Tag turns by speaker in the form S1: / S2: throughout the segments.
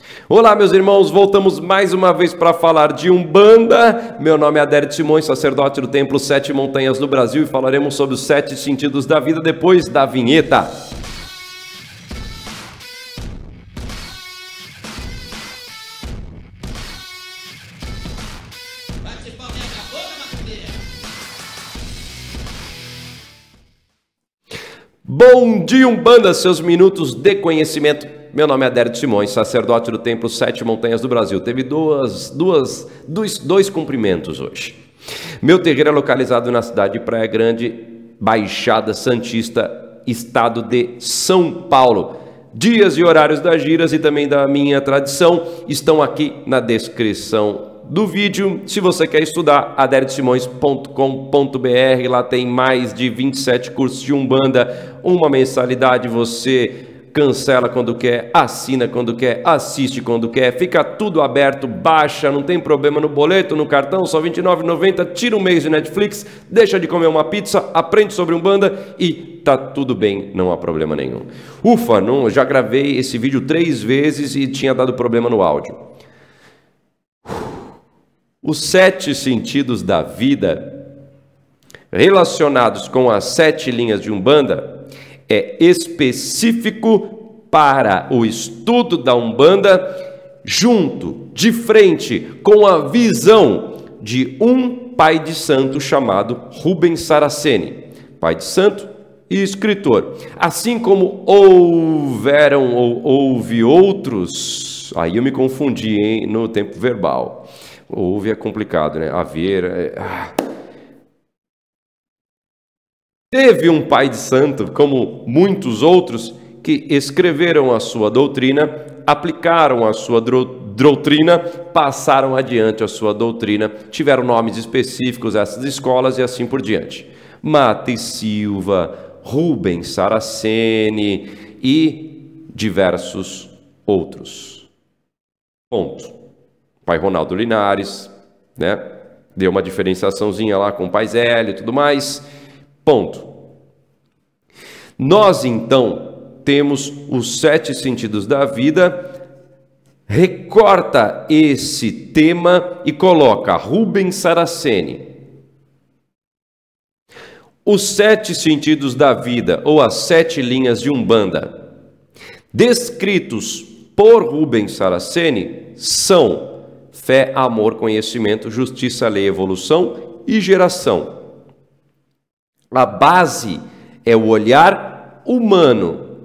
S1: Olá, meus irmãos, voltamos mais uma vez para falar de Umbanda. Meu nome é Adérito Simões, sacerdote do Templo Sete Montanhas do Brasil, e falaremos sobre os 7 sentidos da vida depois da vinheta. Bom dia, Umbanda, seus minutos de conhecimento. Meu nome é Adérito Simões, sacerdote do Templo Sete Montanhas do Brasil. Teve dois cumprimentos hoje. Meu terreiro é localizado na cidade de Praia Grande, Baixada Santista, estado de São Paulo. Dias e horários das giras e também da minha tradição estão aqui na descrição do vídeo. Se você quer estudar, aderitosimões.com.br, lá tem mais de 27 cursos de Umbanda, uma mensalidade, você cancela quando quer, assina quando quer, assiste quando quer, fica tudo aberto, baixa, não tem problema no boleto, no cartão, só R$ 29,90, tira um mês de Netflix, deixa de comer uma pizza, aprende sobre Umbanda e tá tudo bem, não há problema nenhum. Ufa, já gravei esse vídeo 3 vezes e tinha dado problema no áudio. Os 7 sentidos da vida relacionados com as 7 linhas de Umbanda é específico para o estudo da Umbanda, junto, de frente, com a visão de um pai de santo chamado Rubens Saraceni, pai de santo e escritor. Assim como houve outros, aí eu me confundi, hein, no tempo verbal. Houve é complicado, né? Haver... Teve um pai de santo, como muitos outros, que escreveram a sua doutrina, aplicaram a sua doutrina, passaram adiante a sua doutrina, tiveram nomes específicos essas escolas e assim por diante. Mata Silva, Rubens Saraceni e diversos outros. Ponto. Pai Ronaldo Linares, né? Deu uma diferenciaçãozinha lá com o pai Zélio e tudo mais. Ponto. Nós, então, temos os 7 sentidos da vida, recorta esse tema e coloca Rubens Saraceni. Os 7 sentidos da vida, ou as 7 linhas de Umbanda, descritos por Rubens Saraceni, são fé, amor, conhecimento, justiça, lei, evolução e geração. A base é o olhar humano.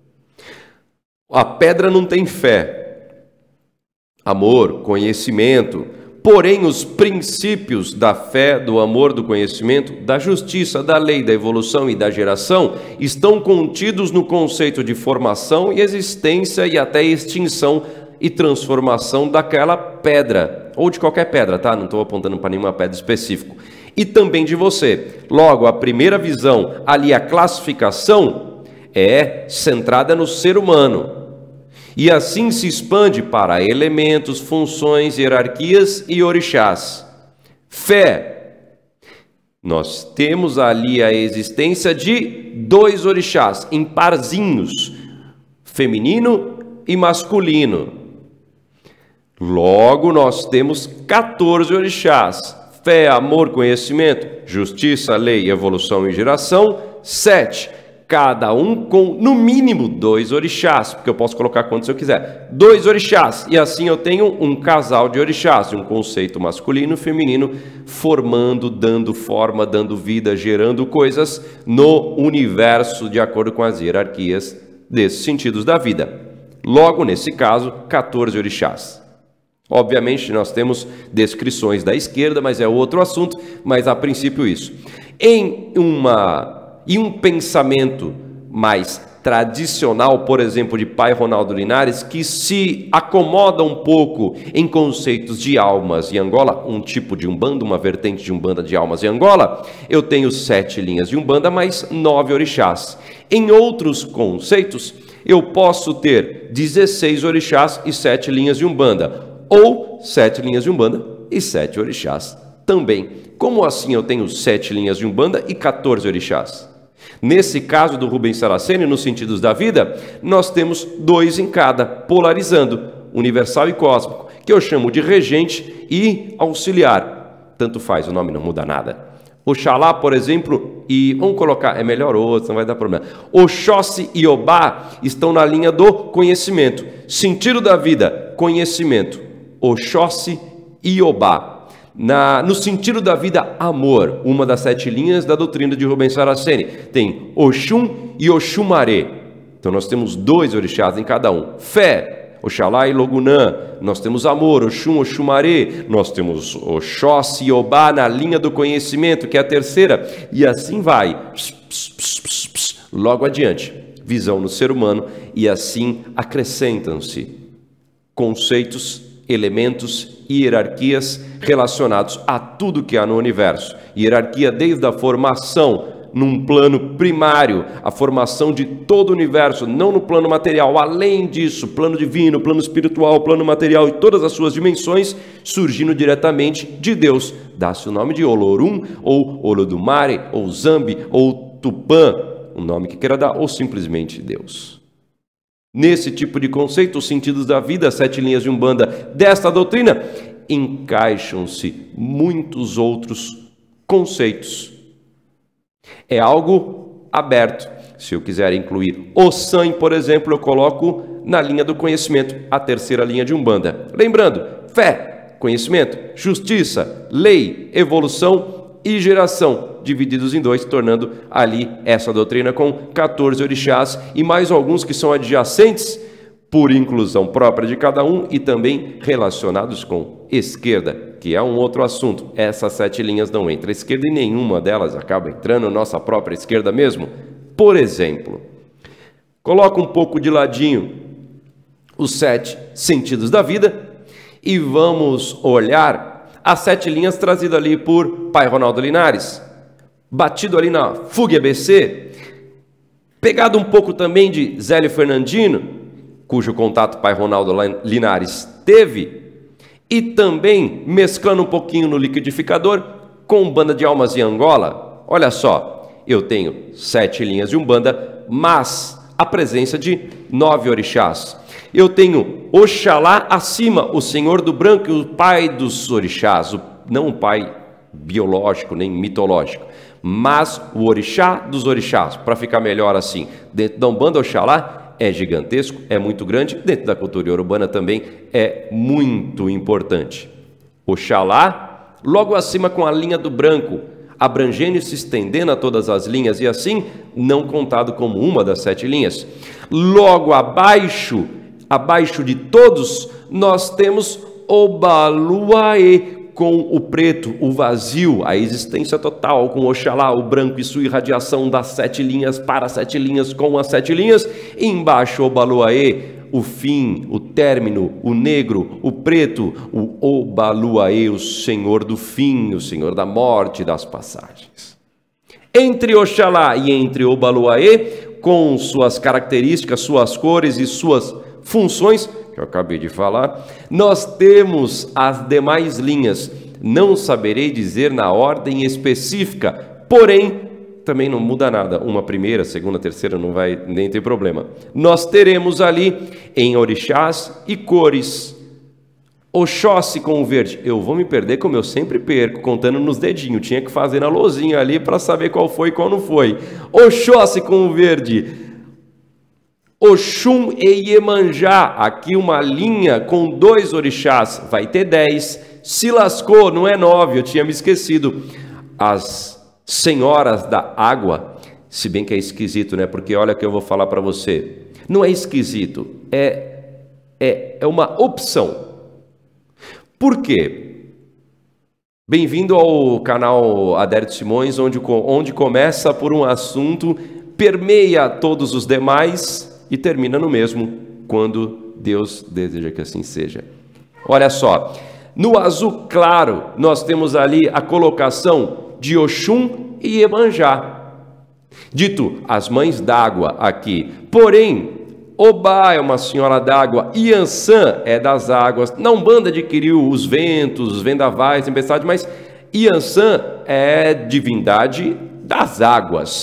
S1: A pedra não tem fé, amor, conhecimento, porém os princípios da fé, do amor, do conhecimento, da justiça, da lei, da evolução e da geração estão contidos no conceito de formação e existência e até extinção e transformação daquela pedra, ou de qualquer pedra, tá? Não estou apontando para nenhuma pedra específica. E também de você. Logo, a primeira visão, ali a classificação, é centrada no ser humano. E assim se expande para elementos, funções, hierarquias e orixás. Fé. Nós temos ali a existência de 2 orixás, em parzinhos, feminino e masculino. Logo, nós temos 14 orixás. Fé, amor, conhecimento, justiça, lei, evolução e geração, 7. Cada um com, no mínimo, 2 orixás, porque eu posso colocar quantos eu quiser. 2 orixás, e assim eu tenho um casal de orixás, um conceito masculino e feminino, formando, dando forma, dando vida, gerando coisas no universo, de acordo com as hierarquias desses sentidos da vida. Logo, nesse caso, 14 orixás. Obviamente, nós temos descrições da esquerda, mas é outro assunto, mas a princípio isso. Em um pensamento mais tradicional, por exemplo, de pai Ronaldo Linares, que se acomoda um pouco em conceitos de almas em Angola, um tipo de Umbanda, uma vertente de Umbanda de almas em Angola, eu tenho 7 linhas de Umbanda, mais 9 orixás. Em outros conceitos, eu posso ter 16 orixás e 7 linhas de Umbanda, ou 7 linhas de Umbanda e 7 orixás também. Como assim eu tenho 7 linhas de Umbanda e 14 orixás? Nesse caso do Rubens Saraceni, nos sentidos da vida, nós temos 2 em cada, polarizando. universal e cósmico, que eu chamo de regente e auxiliar. Tanto faz, o nome não muda nada. Oxalá, por exemplo, e vamos colocar, é melhor outro, não vai dar problema. Oxóssi e Obá estão na linha do conhecimento. Sentido da vida, conhecimento. Oxóssi e Obá. No sentido da vida, amor. Uma das 7 linhas da doutrina de Rubens Saraceni. Tem Oxum e Oxumaré. Então nós temos 2 orixás em cada um. Fé, Oxalá e Logunã. Nós temos amor, Oxum, Oxumaré. Nós temos Oxóssi e Obá na linha do conhecimento, que é a terceira. E assim vai. Logo adiante. Visão no ser humano. E assim acrescentam-se conceitos, elementos e hierarquias relacionados a tudo que há no universo. Hierarquia desde a formação, num plano primário, a formação de todo o universo, não no plano material. Além disso, plano divino, plano espiritual, plano material e todas as suas dimensões, surgindo diretamente de Deus. Dá-se o nome de Olorum, ou Olodumare, ou Zambi, ou Tupã, o nome que queira dar, ou simplesmente Deus. Nesse tipo de conceito, os sentidos da vida, 7 linhas de Umbanda desta doutrina, encaixam-se muitos outros conceitos. É algo aberto. Se eu quiser incluir o San, por exemplo, eu coloco na linha do conhecimento, a terceira linha de Umbanda. Lembrando, fé, conhecimento, justiça, lei, evolução e geração, divididos em 2, tornando ali essa doutrina com 14 orixás e mais alguns que são adjacentes por inclusão própria de cada um e também relacionados com esquerda, que é um outro assunto. Essas 7 linhas não entram à esquerda e nenhuma delas acaba entrando na nossa própria esquerda mesmo. Por exemplo, coloca um pouco de ladinho os 7 sentidos da vida e vamos olhar as 7 linhas trazidas ali por Pai Ronaldo Linares, batido ali na Fugue ABC, pegado um pouco também de Zélio Fernandino, cujo contato Pai Ronaldo Linares teve, e também mesclando um pouquinho no liquidificador com Umbanda de Almas em Angola. Olha só, eu tenho 7 linhas de Umbanda, mas a presença de 9 orixás. Eu tenho Oxalá acima, o Senhor do Branco e o pai dos orixás, não o pai biológico nem mitológico, mas o orixá dos orixás, para ficar melhor assim. Dentro da Umbanda, Oxalá é gigantesco, é muito grande, dentro da cultura urbana também é muito importante. Oxalá, logo acima com a linha do branco, abrangendo e se estendendo a todas as linhas, e assim, não contado como uma das 7 linhas. Logo abaixo de todos, nós temos Obaluaê, com o preto, o vazio, a existência total, com Oxalá, o branco e sua irradiação das 7 linhas para 7 linhas com as 7 linhas, e embaixo Obaluaê, o fim, o término, o negro, o preto, o Obaluaê, o Senhor do fim, o Senhor da morte e das passagens. Entre Oxalá e entre Obaluaê, com suas características, suas cores e suas funções, que eu acabei de falar, nós temos as demais linhas. Não saberei dizer na ordem específica, porém, também não muda nada. Uma primeira, segunda, terceira, não vai nem ter problema. Nós teremos ali em orixás e cores. Oxóssi com o verde. Eu vou me perder como eu sempre perco, contando nos dedinhos. Tinha que fazer na lousinha ali para saber qual foi e qual não foi. Oxóssi com o verde. Oxum e Iemanjá, aqui uma linha com 2 orixás, vai ter 10, se lascou, não é 9, eu tinha me esquecido. As senhoras da água, se bem que é esquisito, né? Porque olha que eu vou falar para você, não é esquisito, é uma opção. Por quê? Bem-vindo ao canal Adérito Simões, onde começa por um assunto, permeia todos os demais e termina no mesmo, quando Deus deseja que assim seja. Olha só, no azul claro, nós temos ali a colocação de Oxum e Iemanjá. Dito, as mães d'água aqui. Porém, Obá é uma senhora d'água, Iansã é das águas. Na Umbanda adquiriu os ventos, os vendavais, tempestade, mas Iansã é divindade das águas.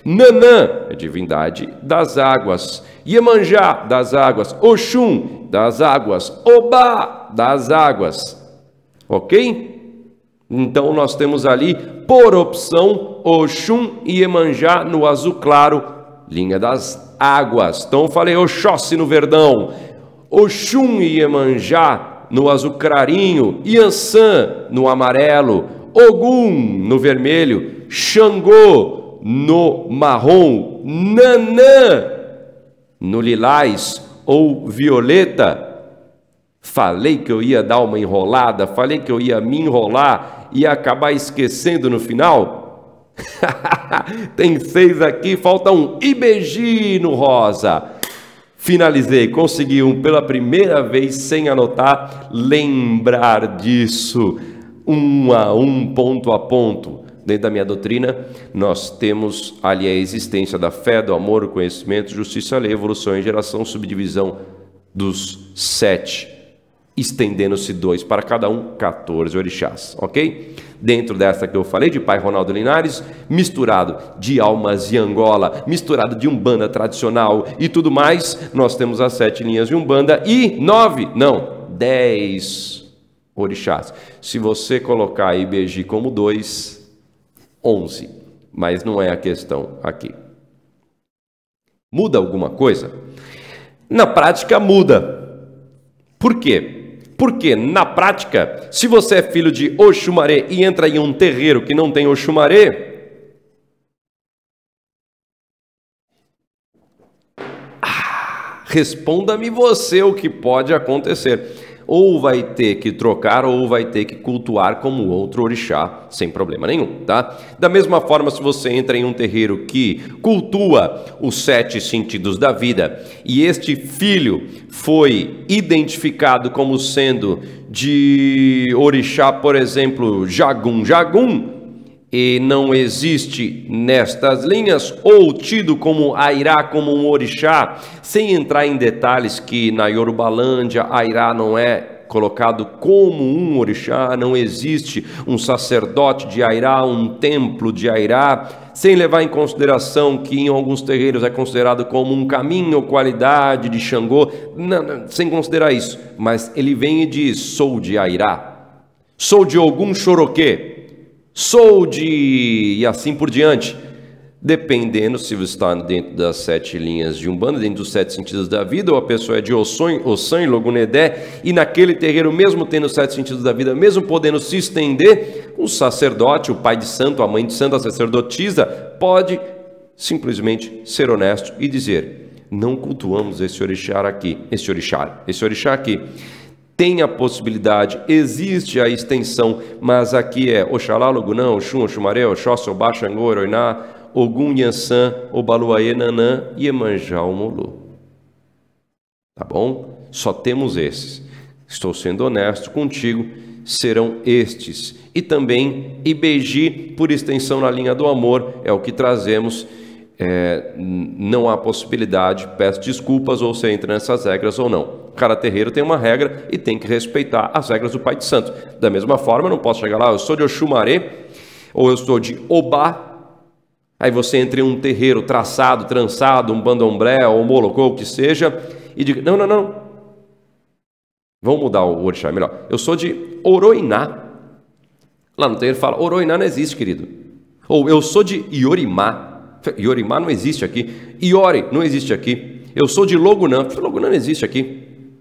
S1: Nanã, é divindade das águas. Iemanjá, das águas. Oxum, das águas. Obá, das águas. Ok? Então nós temos ali, por opção, Oxum e Iemanjá no azul claro, linha das águas. Então eu falei Oxóssi no verdão, Oxum e Iemanjá no azul clarinho, Iansã no amarelo, Ogum no vermelho, Xangô no marrom, Nanã no lilás ou violeta. Falei que eu ia dar uma enrolada, falei que eu ia me enrolar e acabar esquecendo no final. Tem 6 aqui, falta um. IBG no rosa. Finalizei, consegui um pela primeira vez sem anotar. Lembrar disso, 1 a 1, ponto a ponto. Dentro da minha doutrina, nós temos ali a existência da fé, do amor, o conhecimento, justiça, lei, evolução e geração, subdivisão dos 7, estendendo-se 2 para cada um, 14 orixás, ok? Dentro dessa que eu falei, de Pai Ronaldo Linares, misturado de almas de Angola, misturado de Umbanda tradicional e tudo mais, nós temos as 7 linhas de Umbanda e 10 orixás. Se você colocar a IBG como 2, 11, mas não é a questão aqui. Muda alguma coisa? Na prática muda. Por quê? Porque na prática, se você é filho de Oxumaré e entra em um terreiro que não tem Oxumaré, responda-me você o que pode acontecer. Ou vai ter que trocar ou vai ter que cultuar como outro orixá, sem problema nenhum, tá? Da mesma forma, se você entra em um terreiro que cultua os 7 sentidos da vida e este filho foi identificado como sendo de orixá, por exemplo, Jagum, e não existe nestas linhas, ou tido como Airá, como um orixá, sem entrar em detalhes que na Yorubalândia Airá não é colocado como um orixá, não existe um sacerdote de Airá, um templo de Airá, sem levar em consideração que em alguns terreiros é considerado como um caminho ou qualidade de Xangô, não, sem considerar isso, mas ele vem e diz, sou de Airá, sou de Ogum Xoroquê, sou de... e assim por diante. Dependendo se você está dentro das 7 linhas de Umbanda, dentro dos 7 sentidos da vida, ou a pessoa é de Ossan e Logunedé, e naquele terreiro, mesmo tendo os 7 sentidos da vida, mesmo podendo se estender, o sacerdote, o pai de santo, a mãe de santo, a sacerdotisa, pode simplesmente ser honesto e dizer, não cultuamos esse orixá aqui, esse orixá aqui. Tem a possibilidade, existe a extensão, mas aqui é Oxalá, Logunã, Oxum, Oxumaré, Oxóssi, Obá, Xangô, Oroiná, Ogum, Iansã, Obaluaê, Nanã e Iemanjá, Omolu. Tá bom? Só temos esses. Estou sendo honesto contigo, serão estes. E também IBG, por extensão na linha do amor, é o que trazemos. Não há possibilidade, peço desculpas, ou você entra nessas regras ou não. Cada terreiro tem uma regra e tem que respeitar as regras do Pai de Santo. Da mesma forma, eu não posso chegar lá, eu sou de Oxumaré, ou eu sou de Obá, aí você entra em um terreiro traçado, trançado, um bandomblé, ou um molocô, o que seja, e diga, não, vamos mudar o orixá, melhor, eu sou de Oroiná. Lá no terreiro fala, Oroiná não existe, querido. Ou eu sou de Iorimá. Iorimá não existe aqui. Iori não existe aqui. Eu sou de Logunã. Logunã não existe aqui.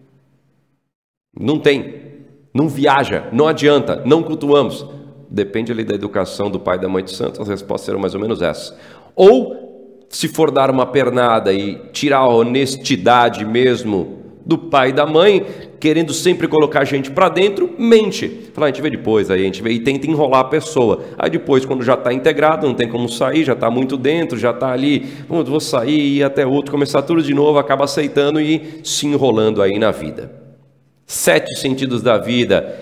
S1: Não tem. Não viaja. Não adianta. Não cultuamos. Depende ali da educação do pai e da mãe de santo. As respostas serão mais ou menos essas. Ou, se for dar uma pernada e tirar a honestidade mesmo do pai e da mãe, querendo sempre colocar a gente para dentro, mente. Fala, a gente vê depois, aí a gente vê e tenta enrolar a pessoa. Aí depois, quando já está integrado, não tem como sair, já está muito dentro, já está ali, vou sair e ir até outro, começar tudo de novo, acaba aceitando e se enrolando aí na vida. 7 sentidos da vida,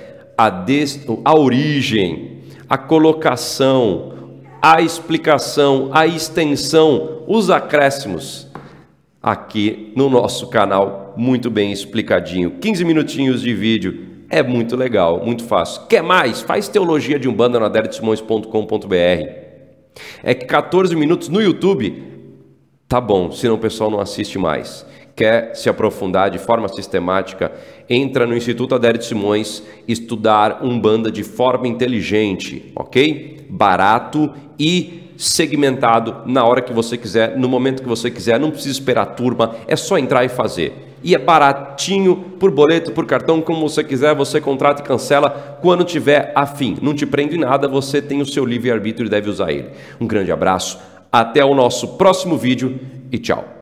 S1: a origem, a colocação, a explicação, a extensão, os acréscimos, aqui no nosso canal, muito bem explicadinho, 15 minutinhos de vídeo, é muito legal, muito fácil. Quer mais? Faz teologia de Umbanda no adeliodesimões.com.br. É que 14 minutos no YouTube tá bom, senão o pessoal não assiste mais. Quer se aprofundar de forma sistemática, entra no Instituto Adérito Simões, estudar Umbanda de forma inteligente, ok? Barato e segmentado na hora que você quiser, no momento que você quiser, não precisa esperar a turma, é só entrar e fazer. E é baratinho, por boleto, por cartão, como você quiser, você contrata e cancela quando tiver afim. Não te prende em nada, você tem o seu livre-arbítrio e deve usar ele. Um grande abraço, até o nosso próximo vídeo e tchau.